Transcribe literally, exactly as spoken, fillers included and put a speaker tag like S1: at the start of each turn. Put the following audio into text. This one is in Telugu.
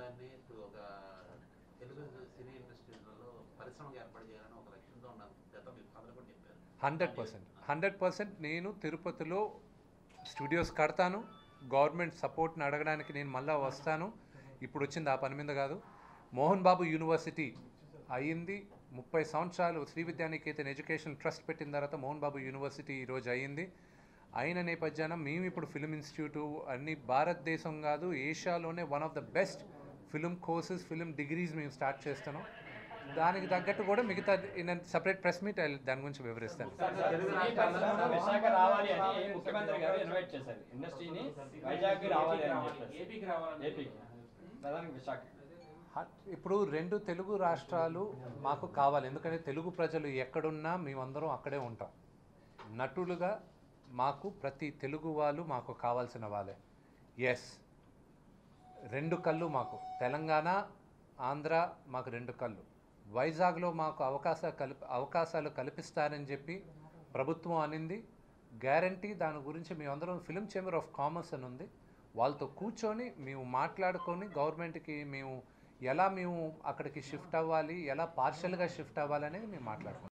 S1: గారిని ఇప్పుడు ఒక తెలుగు సినీ ఇండస్ట్రీలలో పరిశ్రమకు ఏర్పాటు చేయాలని ఒక లక్ష్యంతో ఉన్నారు. గత మీ ఫాదర్ కూడా చెప్పారు.
S2: హండ్రెడ్ పర్సెంట్ హండ్రెడ్ పర్సెంట్ నేను తిరుపతిలో స్టూడియోస్ కడతాను. గవర్నమెంట్ సపోర్ట్ని అడగడానికి నేను మళ్ళీ వస్తాను. ఇప్పుడు వచ్చింది ఆ పని మీద కాదు. మోహన్ బాబు యూనివర్సిటీ అయ్యింది ముప్పై సంవత్సరాలు. శ్రీ విద్యానికేతన్ ఎడ్యుకేషన్ ట్రస్ట్ పెట్టిన తర్వాత మోహన్ బాబు యూనివర్సిటీ ఈరోజు అయ్యింది. అయిన నేపథ్యాన మేము ఇప్పుడు ఫిల్మ్ ఇన్స్టిట్యూటు అన్ని భారతదేశం కాదు ఏషియాలోనే one of the best film courses film degrees మేము స్టార్ట్ చేస్తున్నాం. దానికి తగ్గట్టు కూడా మిగతా నేను సపరేట్ ప్రెస్ మీట్ దాని గురించి వివరిస్తాను.
S3: విశాఖ రావాలి అని ముఖ్యమంత్రి గారు ఇన్వైట్ చేశారు. ఇండస్ట్రీని వైజాగ్ రావాలి అని ఏపీకి రావాలి ఏపీకి ప్రధానంగా విశాఖ.
S2: ఇప్పుడు రెండు తెలుగు రాష్ట్రాలు మాకు కావాలి. ఎందుకంటే తెలుగు ప్రజలు ఎక్కడున్నా మేమందరం అక్కడే ఉంటాం. నటులుగా మాకు ప్రతి తెలుగు వాళ్ళు మాకు కావాల్సిన వాళ్ళే. ఎస్, రెండు కళ్ళు మాకు తెలంగాణ ఆంధ్ర మాకు రెండు కళ్ళు. వైజాగ్లో మాకు అవకాశ కల్ప అవకాశాలు కల్పిస్తారని చెప్పి ప్రభుత్వం అనింది. గ్యారంటీ దాని గురించి మేమందరం ఫిల్మ్ ఛాంబర్ ఆఫ్ కామర్స్ అని ఉంది, వాళ్ళతో కూర్చొని మేము మాట్లాడుకొని గవర్నమెంట్కి మేము ఎలా మేము అక్కడికి షిఫ్ట్ అవ్వాలి, ఎలా పార్షల్గా షిఫ్ట్ అవ్వాలి అనేది మేము మాట్లాడుకుంటాం.